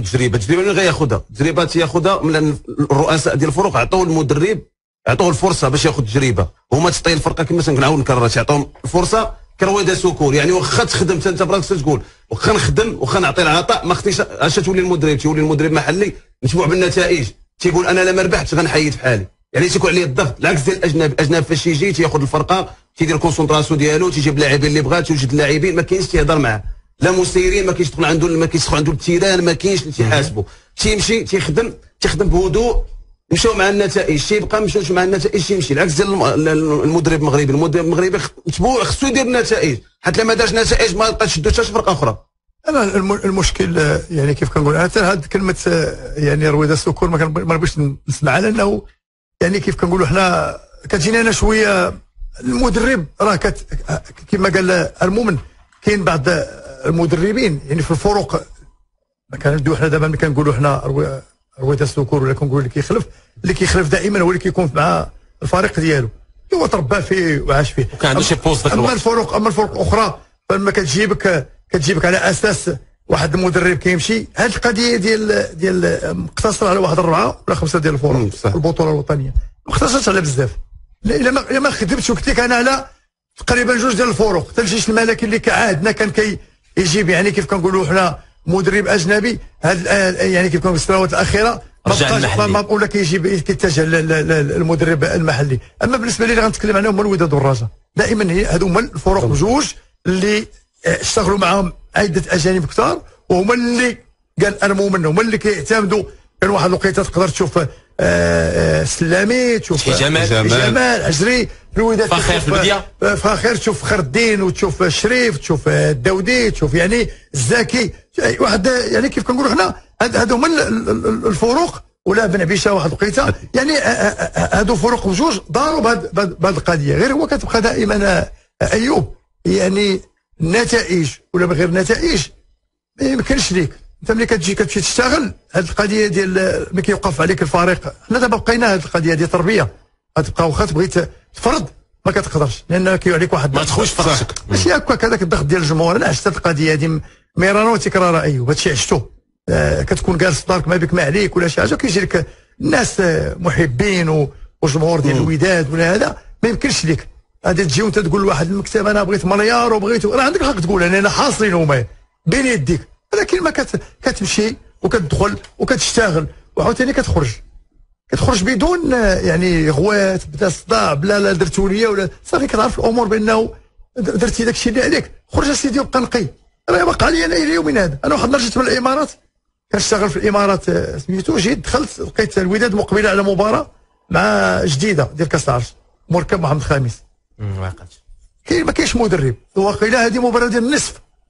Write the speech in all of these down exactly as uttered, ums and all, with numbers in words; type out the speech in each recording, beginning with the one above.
تجربه تجربه من غياخذها تجربه تياخذها من الرؤساء ديال الفرق عطوا المدرب عطوه الفرصه باش ياخذ تجربه هما تسطي الفرقه كما كنعاود نكرر تعطيهم الفرصه كرويده سكور يعني واخا تخدم انت براسك تقول واخا نخدم واخا نعطي العطاء ما خصنيش اش تولي المدرب تولي المدرب محلي متبوع بالنتائج تيقول انا لا ما ربحتش غنحيد في حالي يعني تيكون عليه الضغط العكس ديال الاجنبي الاجنبي فاش يجي تياخذ الفرقه تيدير الكونسونطراسيون ديالو تيجيب اللاعبين اللي بغا توجد اللاعبين ما كاينش تيهضر معاه لا مسيرين ما كاينش تدخل عنده ما كاينش تدخل عنده التيران ما كاينش اللي تيحاسبه تيمشي تيخدم تيخدم بهدوء مشاو مع النتائج تيبقى مشاوش مع النتائج تيمشي العكس ديال المدرب المغربي المدرب المغربي متبوع خصو يدير النتائج حتى لما دارش نتائج ما بقاش شدو حتى شي فرقه اخرى. انا المشكل يعني كيف كنقول حتى هاد كلمه يعني رويده السكور ما كنبغيش نسمعها لانه يعني كيف كنقولوا حنا كتجينا انا شويه المدرب راه كما قال المؤمن كاين بعض المدربين يعني في الفروق ما كندويو حنا دابا ملي كنقولوا حنا رويده السكور ولا كنقولوا اللي كيخلف اللي كيخلف دائما هو اللي كيكون مع الفريق ديالو هو تربى فيه وعاش فيه وكان عنده شي بوست ذاك الوقت. اما الفروق اما الفروق الاخرى فلما كتجيبك كتجيبك على اساس واحد المدرب كيمشي هذه القضيه ديال ديال مقتصره على واحد اربعه ولا خمسه ديال الفروق البطوله الوطنيه ما اقتصرتش على بزاف الا ما الا ما خدمتش وقلت لك انا على تقريبا جوج ديال الفروق حتى الجيش الملكي اللي كعادنا كان كي يجيب يعني كيف كنقولوا حنا مدرب اجنبي هاد يعني كيف كنقولوا في السنوات الاخيره ما بقول لك كيجيب كيتجه للمدرب المحلي. اما بالنسبه لي اللي غنتكلم عنهم هما الوداد والرجاء دائما هادو هما الفروق بجوج اللي اشتغلوا معاهم عده اجانب كثار وهما اللي قال المؤمن هما اللي كيعتمدوا كان واحد الوقيته تقدر تشوف سلامي تشوف جمال جمال عجري الوداد فخير في البديه فخير تشوف فخر الدين وتشوف الشريف تشوف الداودي تشوف يعني الزكي واحد يعني كيف كنقولوا حنا هادو هما الفروق ولا بن عبيشه واحد الوقيته يعني هادو فروق بجوج داروا بهذه القضيه غير هو كتبقى دائما ايوب يعني النتائج ولا من غير نتائج ما يمكنش ليك انت ملي كتجي كتمشي تشتغل هذه القضيه ديال ملي كيوقف عليك الفريق حنا دابا بقينا هذه القضيه ديال التربيه غتبقى واخا تبغي تفرض ما كتقدرش لان كيو عليك واحد ما تخرجش فراسك ماشي هكاك هذاك الضغط ديال الجمهور انا عشت هذه القضيه هذه مرارا وتكرارا ايوب هادشي عشتو آه كتكون جالس في دارك ما بك ما عليك ولا شي حاجه كيجي لك الناس محبين وجمهور ديال الوداد ولا هذا ما يمكنش ليك غادي تجي وانت تقول لواحد المكتب انا بغيت مليار وبغيت راه عندك الحق تقول انا حاصلين هما بين يديك ولكن ما كت... كتمشي وكتدخل وكتشتغل وعاوتاني كتخرج كتخرج بدون يعني غوات بدا صداع بلا لا درتو ليا ولا صافي كتعرف الامور بانه درتي داك الشيء اللي عليك خرج اسيدي وبقى نقي راه باقا لي انا الى يومنا هذا انا واحد النهار جيت من الامارات كنشتغل في الامارات سميتو جيت دخلت لقيت الوداد مقبله على مباراه مع جديده ديال كاس العرش مركب محمد خامس واقعش كاين ما كاينش مدرب واقيلا هذه مباراه ديال النصف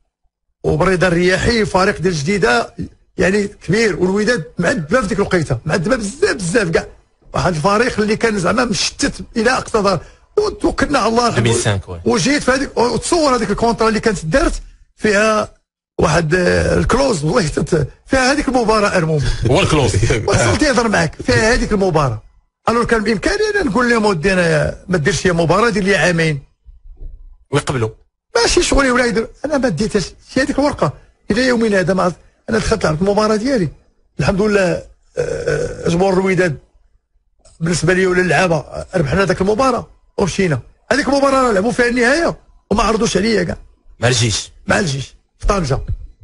وبريده الرياحي فريق ديال جديده يعني كبير والوداد معذبه في ديك الوقيته معذبه بزاف بزاف كاع واحد الفريق اللي كان زعما مشتت الى اقصى دار وتوكلنا على الله ألفين وخمسة وجيت في هذيك وتصور هذيك الكونترا اللي كانت دارت فيها واحد الكلوز والله فيها هذيك المباراه المهم هو الكلوز وصلت يهضر معك فيها هذيك المباراه الو كان بامكاني انا نقول لهم ودي انا ما ديرش لي مباراه دير لي عامين ويقبلوا ماشي شغلي ولا يدير انا ما ديتهاش هي هذيك الورقه الى يومنا هذا ما انا دخلت لعبت المباراه ديالي الحمد لله جمهور الوداد بالنسبه لي ولا اللعابه ربحنا ذاك المباراه ومشينا هذيك المباراه لعبوا فيها النهايه وما عرضوش عليا كاع مع الجيش مع الجيش في طنجه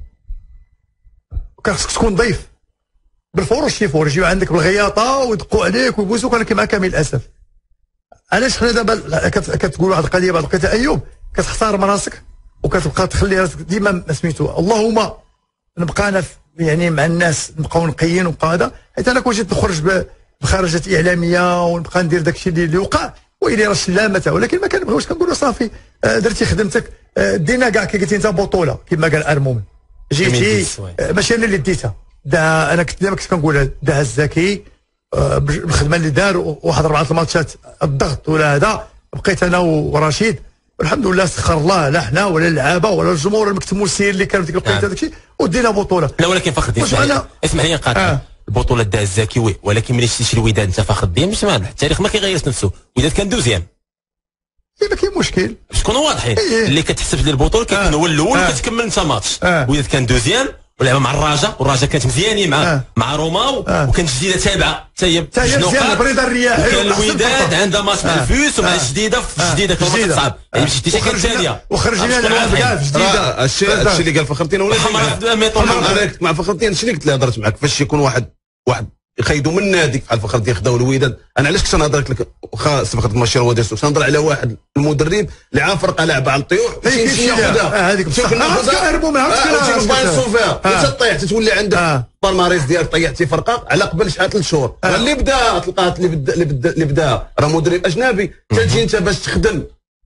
وكان خصك تكون ضيف بالفرش يفور يجيو عندك بالغياطه ويدقوا عليك ويبوسوك ولكن مع كامل الاسف علاش حنا دابا كتقول واحد القضيه بعد لقيتها ايوب كتختار من راسك وكتبقى تخلي راسك ديما سميتو اللهم نبقى انا يعني مع الناس نبقاو نقيين ونبقى هذا حيت انا كون جيت نخرج بخرجات اعلاميه ونبقى ندير داك الشيء اللي وقع ويلي راه سلامه ولكن ما كنبغيوش كنقولوا صافي درتي خدمتك دينا كاع كي قلتي انت بطوله كما قال ارموم جيتي ماشي انا اللي ديتها دا انا كنت ديما كنت كنقول دا الزكي بالخدمه اللي دار واحد اربعه الماتشات الضغط ولا هذا بقيت انا ورشيد والحمد لله سخر الله لا حنا ولا اللعابه ولا الجمهور المكتمل السير اللي كان في ديك الوقيته داك الشيء ودينا بطوله. لا ولكن فخر الدين اسمح, اسمح لي نقاطعك آه. البطوله دا الزكي وي ولكن ملي شتي الوداد انت فخر الدين مش مال التاريخ ما كيغيرش نفسه الوداد كان دوزيام ما كاين مشكل باش نكونوا واضحين إيه. اللي كتحسب ديال البطوله كيكون آه. هو الاول آه. وكتكمل انت ماتش الوداد آه. كان دوزيام ولعبه مع الرجاء، والرجاء كانت مزيانين مع آه. مع روماو، آه. وكانت جديده تابعه حتى هي حتى هي مزيانه بريده الرياحي. وكان الوداد عندها ماتش مع آه. الفيوس ومع آه. الجديده في آه. الجديده كانت جديدة. صعب يعني مشيتي شي كانت ثانيه وخرجنا العاب كاع في جديده. الشيء الشيء اللي قال فخر الدين ولا انا كنت مع فخر الدين. شنو قلت له هضرت معك فاش يكون واحد واحد يخيدوا من نادي بحال فخر الدين خداو الوداد. انا علاش كنت نهضر لك واخا سبقت ماشي هو ديسو نهضر على واحد المدرب اللي عام فرقه لاعبه على الطيوح باش ياخذها هذيك شوف نهربوا ما عرفتش كنهربوا فيها وتطيح تتولي عندك بالماريس ديالك طيحتي فرقه على قبل شحال ثلاث شهور. اللي بدا تلقاه اللي بدا اللي بدا اللي بدا راه مدرب اجنبي تجي انت باش تخدم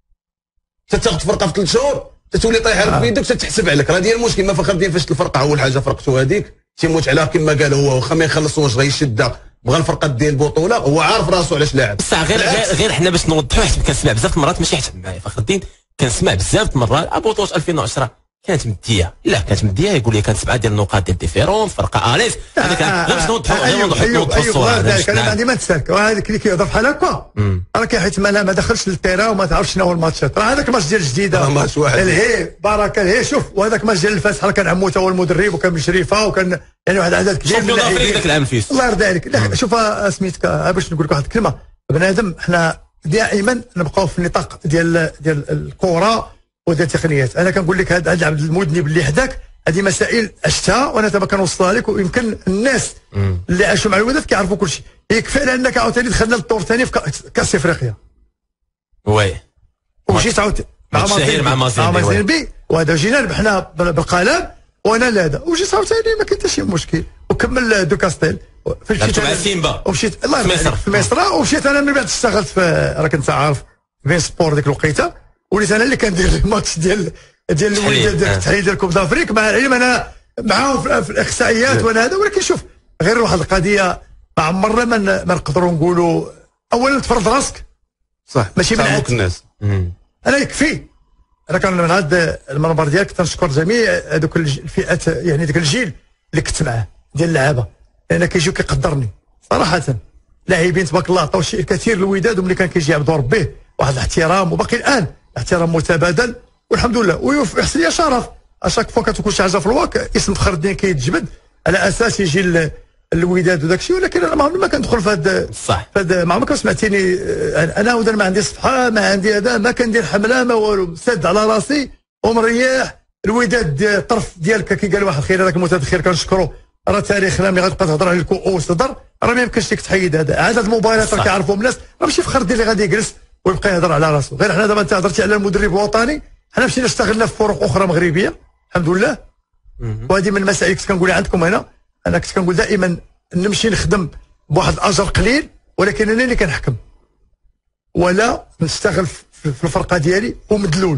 تاخذ فرقه في ثلاث شهور تتولي طايحه لك بيدك تتحسب عليك. راه ديال المشكل. ما فخر الدين فاش الفرقه اول حاجه فرقته هذيك تيموت عليها كما قال هو واخا ما يخلصوش غيشدها بغى الفرقه ديال البطوله هو عارف راسو علاش لاعب. بصح غير غير, غير حنا باش نوضحوا حيت كنسمع بزاف المرات ماشي حتى معايا فخر الدين كنسمع بزاف المرات بطوله ألفين وعشرة كانت مديه لا كانت مديه يقول لي كانت سبعه ديال النقاط ديال ديفيرون فرقه اليس هذاك غير باش نوضحوا غير نوضحوا الصوره. انا ما عندي ما نتسالك وهذاك اللي كيهضر بحال هكا راه كيحيت ما ما دخلش للتيرا وما تعرفش شنو هو الماتشات. راه هذاك الماتش ديال الجديده ماتش واحد الهي بركه الهي شوف وهذاك الماتش ديال الفاتحه كان عمو تا هو المدرب وكان بشريفه وكان يعني واحد العدد كبير من اللاعبين ذاك العام الفيس الله يرضي عليك. شوف سميتك باش نقول لك واحد الكلمه بنادم حنا دائما نبقاو في النطاق ديال ديال الكره وديال التقنيات. انا كنقول لك هذا العبد المذنب اللي حداك هذه مسائل عشتها وانا دابا كنوصلها لك ويمكن الناس مم. اللي عاشوا مع الوداد كيعرفوا كل شيء. يكفي على انك عاوتاني دخلنا للدور الثاني في كاس افريقيا وي ومشيت عاوتاني مع مازيان مع مازيان بي وهذا جينا ربحنا بالقلم وانا لا هذا وجيت عاوتاني ما كاين حتى شي مشكل وكمل دو كاستيل مشيت مع سيمبا ومشيت الله يرحمه في مصر ومشيت انا من بعد اشتغلت في راك انت عارف بين سبور ديك الوقيته وليت انا اللي كندير الماتش ديال ديال الوداد ديال التحليل ديال كوب دافريك مع العلم انا معاهم في الاخصائيات وانا هذا. ولكن شوف غير واحد القضيه ما عمرنا ما نقدروا نقولوا اولا تفرض راسك صح ماشي من عند الناس. انا يكفي انا كان من هذا المنبر ديالك تنشكر جميع هذوك الفئات يعني ذاك الجيل اللي كنت معاه ديال اللعابه لان كيجيو كيقدرني صراحه لاعبين تبارك الله عطاو شيء كثير للوداد وملي كان كيجي يعبدوا ربيه واحد الاحترام وباقي الان احترام متبادل والحمد لله. ويحسن لي شرف اشاك فوا كتكون شي حاجه في الواقع اسم فخر الدين كيتجبد على اساس يجي الوداد وداك الشيء. ولكن انا ما عمري ما كندخل في هذا صح في هذا ما عمرك سمعتيني انا ودا ما عندي صفحه ما عندي هذا ما كندير حمله ما والو سد على راسي ومريح. الوداد الطرف ديالك كي قال واحد الخير هذاك المتدخل كنشكرو راه تاريخنا ملي غتبقى تهضر على الكؤوس تهضر راه ما يمكنش لك تحيد هذا عدد المباريات راه كيعرفوهم الناس راه ماشي فخر الدين اللي غادي يجلس ويبقى يهضر على راسه. غير حنا دابا انت هضرتي على المدرب الوطني حنا مشينا اشتغلنا في فرق اخرى مغربيه الحمد لله. وهذه من المسائل كنت كنقولها عندكم هنا. انا كنت كنقول دائما نمشي نخدم بواحد الاجر قليل ولكن انا اللي كنحكم ولا نشتغل في الفرقه ديالي ومدلول.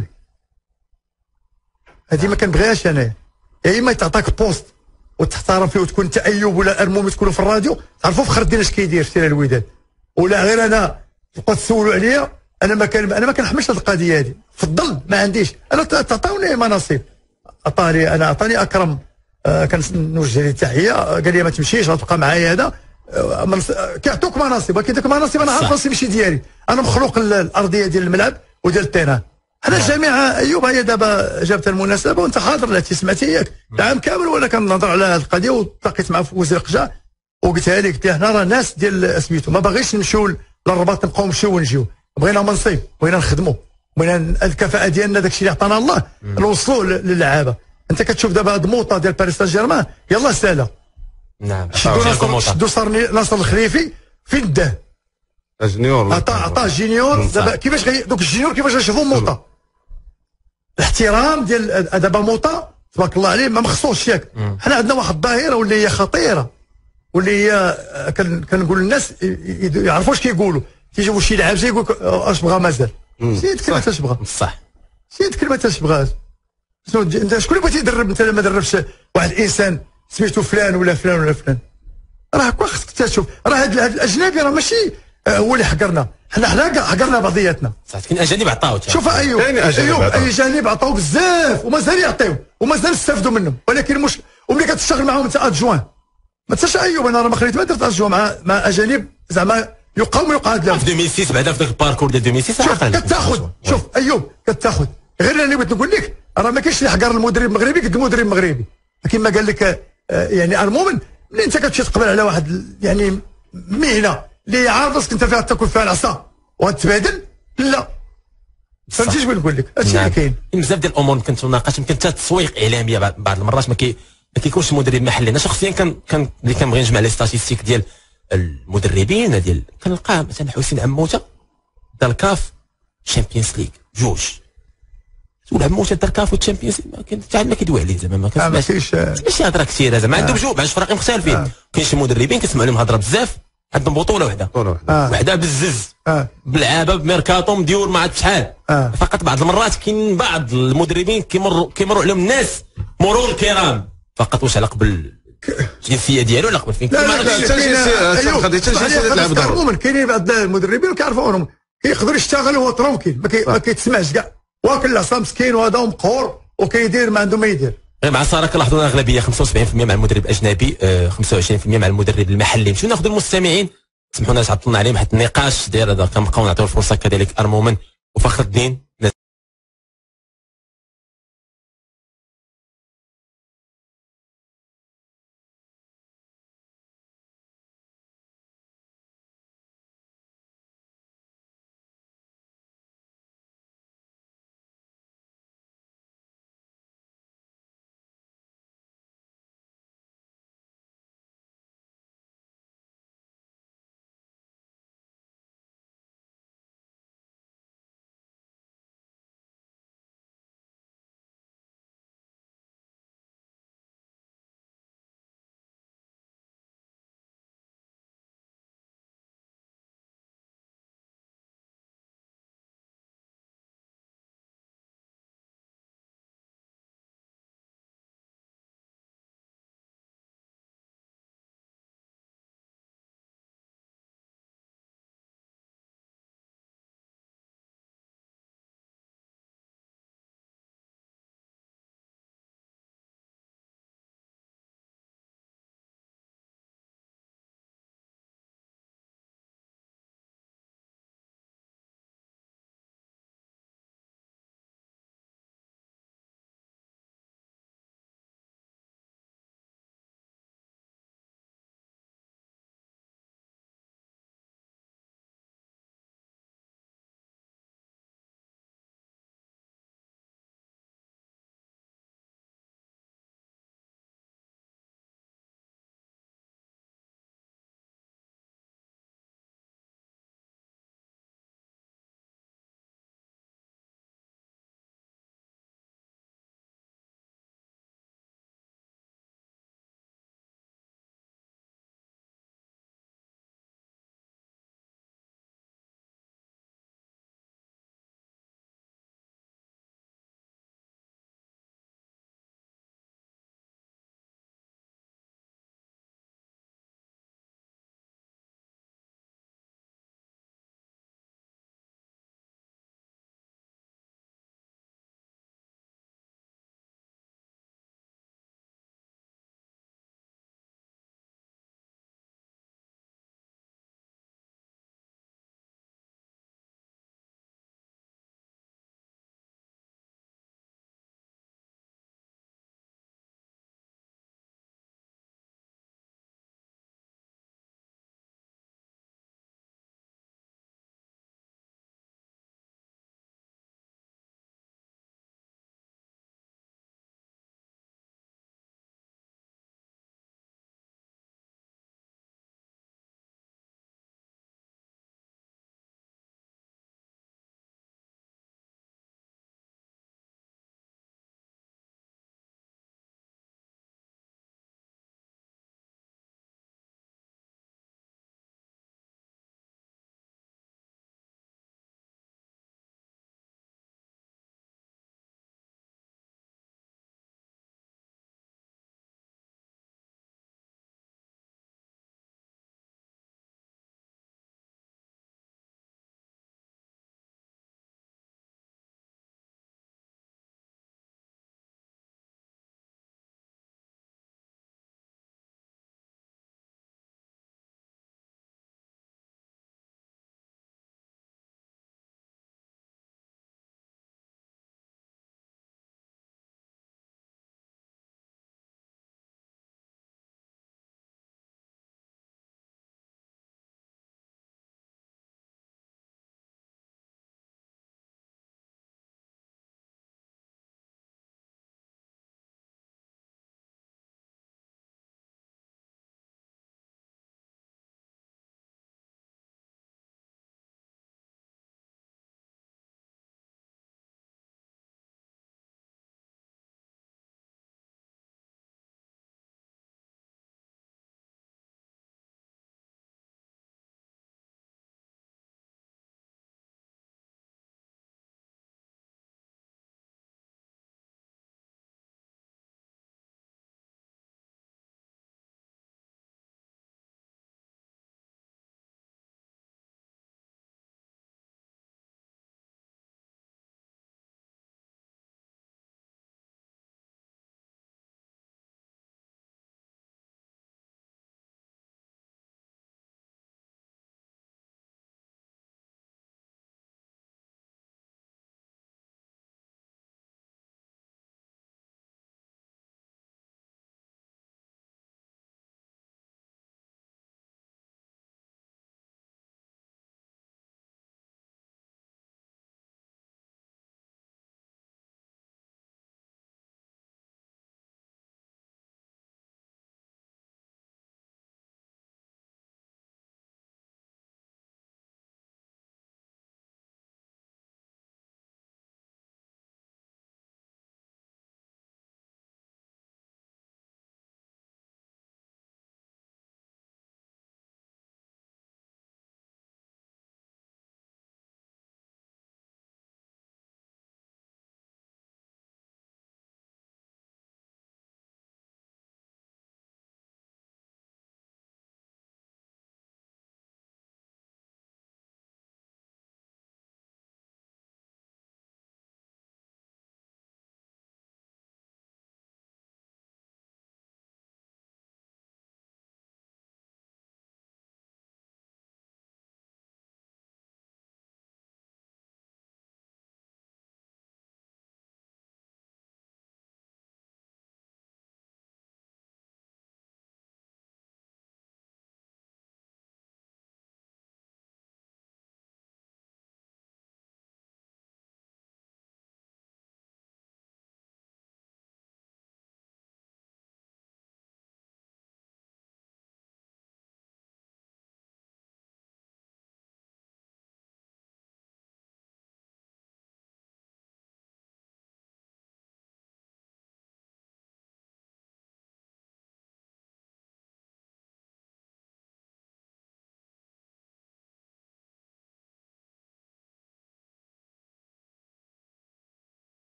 هذه ما كنبغيهاش انا. يا اما تعطاك بوست وتحترم فيه وتكون انت ايوب ولا ارمومي تكونوا في الراديو تعرفوا فخر الدين اش كيدير في الوداد ولا غير انا تبقى تسولوا عليا. انا ما كان انا ما كنحملش هذه القضيه هذه في الظل ما عنديش انا تعطوني مناصب. عطاني انا عطاني اكرم آه كنوجه ليه التحيه قال لي ما تمشيش غتبقى معايا هذا آه كيعطوك مناصب ولكن ديك المناصب انا عارف راسي ماشي ديالي. انا مخلوق الارضيه ديال الملعب وديال التيران. حنا الجميع ايوب هي دابا جابت المناسبه وانت حاضر لا سمعتي ياك العام كامل وانا كنهضر على هذه القضيه والتقيت مع وزير القجع وقلتها لك قلت له حنا راه ناس ديال سميتو ما باغيش نمشيو للرباط نبقاو نمشيو ونجيو بغينا منصب بغينا نخدموا بغينا الكفاءه ديالنا داك الشيء اللي عطانا الله نوصلوه للعابه. انت كتشوف دابا هاد موطا ديال باريس سان جيرمان يلاه سالا نعم شدوا صار ناصر الخليفي فين داه جونيور عطاه عطاه جونيور دابا كيفاش غي دوك الجونيور كيفاش غيشوفوا موطا الاحترام ديال دابا موطا تبارك الله عليه ما مخصوصش ياك. حنا عندنا واحد الظاهره واللي هي خطيره واللي هي كنقول للناس يعرفوا واش كيقولوا تيجيبوا شي لاعب زي يقول لك اش بغا مازال سيد كلمه اش بغا صح سيد كلمه اش بغا شنو انت شكون اللي بغيتي يدرب انت ما دربش واحد الانسان سميتو فلان ولا فلان ولا فلان. راه كوا خصك تشوف راه هاد الاجنبي راه ماشي هو اللي حقرنا حنا حنا حقرنا بعضياتنا صح. كاين اجانب عطاو شوف ايوب ايوب اجانب عطاو بزاف ومازال يعطيو ومازال استافدوا منهم ولكن مش وملي كتشتغل معاهم انت ادجوان ما تنساش ايوب انا راه ما خليت ما درت ادجوان مع مع اجانب زعما يقاوم يقعد لهم في ألفين وستة بعدا في ذاك الباركور ديال ألفين وستة شوف كتاخذ شوف ايوب كتاخذ غير اللي بغيت نقول لك راه ما كاينش اللي حقر المدرب المغربي قد المدرب المغربي كما قال لك آه، يعني المؤمن ملي انت كتمشي تقبل على واحد يعني مهنه اللي عارف راسك انت فيها تاكل فيها العصا وغتبادل، لا فهمتي شنو نقول لك؟ هادشي اللي كاين. بزاف ديال الامور يمكن تناقش، يمكن حتى تسويق اعلاميه بعض المرات ما كي ما كيكونش مدرب محلي. انا شخصيا كان كان اللي كنبغي نجمع لي ستاتيستيك ديال المدربين ديال كنلقاه مثلا حسين عموته دار الكاف تشامبيونز ليغ جوج، تقول عموته دار الكاف والتشامبيونز ليغ ما كاين حتى ما كيدوي عليه زعما ما كنسمعش ماشي هضره كثيره زعما عندهم جوج عند فرق مختلفين. آه. كاين شي مدربين كنسمع لهم هضره بزاف عندهم بطوله وحده آه. وحده بالزز آه. بلعابه بميركاتو مديور ما عرفت شحال. آه. فقط بعض المرات كاين بعض المدربين كيمروا كيمروا عليهم الناس مرور الكرام فقط. واش علاقه بالجنسيه ديالو ولا قبل فين؟ لا لا لا عموما كاينين بعض المدربين كيعرفوهم كيقدر يشتغل وهو ترونكيل ما كيتسمعش كاع، واكل العصا مسكين وهذا مقهور وكيدير ما عنده ما يدير. مع الصراحه كنلاحظوا الاغلبيه خمسة وسبعين بالمئة مع المدرب الاجنبي، خمسة وعشرين بالمئة مع المدرب المحلي. نمشيو ناخذوا المستمعين، سمحوا لنا تعطلنا عليهم حتى النقاش ديال هذا كنبقاو نعطيو الفرصه كذلك ارمومن وفخر الدين.